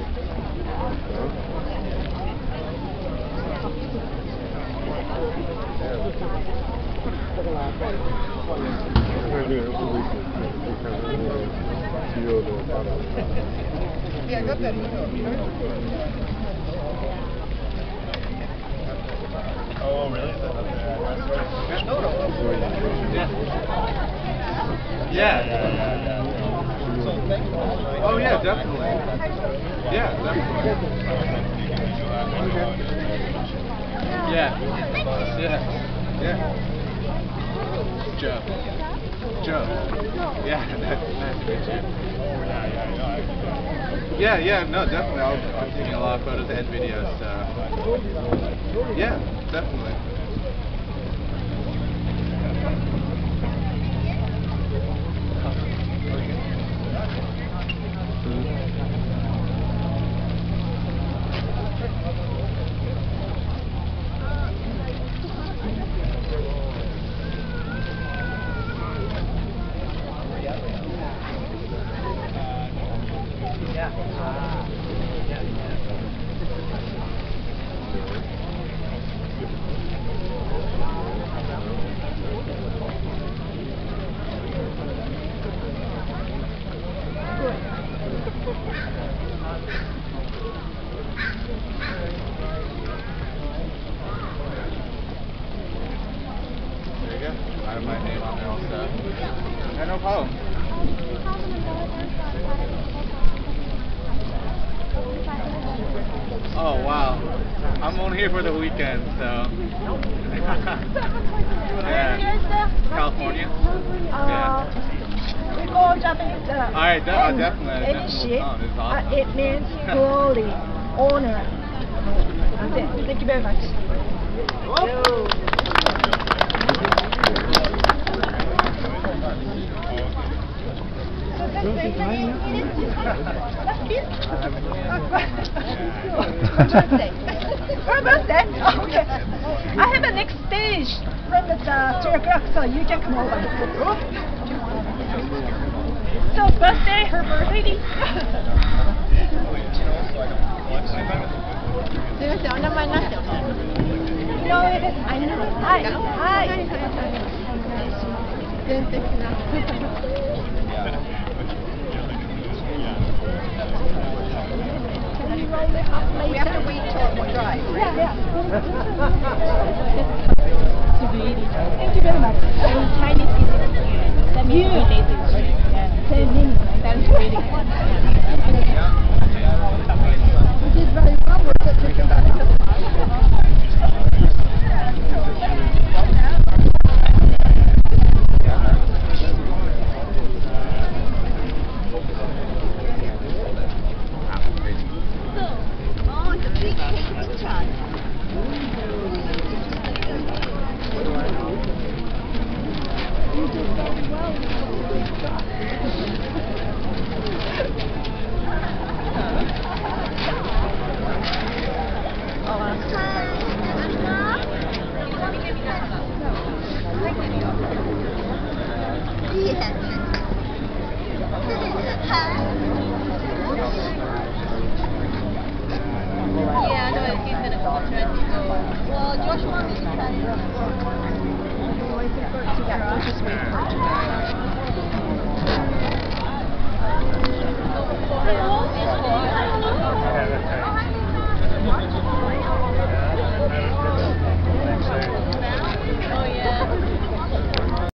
Oh, really? Yeah. Oh, yeah, definitely. Yeah, definitely. Yeah. Yeah. Joe. Yeah, nice to meet you. Yeah, no, definitely. I'm taking a lot of photos and videos, so. Yeah, definitely. There you go. I have my name on there also. Yeah, no problem. Oh, wow. I'm only here for the weekend, so. Yeah. California? Yeah. We go Japanese. Alright, definitely. Enishi. It's awesome. It means glory, honor. Thank you very much. For birthday? Okay. I have a next stage from the 3 o'clock, so you can come over. So birthday, her birthday. すみません、お名前なしでお願いします。 井上です。 あ、井上ですか。 はい。 はい。全的な。 We have to wait till it dries. Yeah. Thank you very much. Chinese people. That means 2 days is ready. Yeah. 10 minutes. That is really good. Which is very well worth it. Oh, it's a big cake chart. You did very well. Yeah, no, he's gonna go try to go. Well, Josh wants me to try it. Oh, I forgot to get. I'll just wait for it to dry.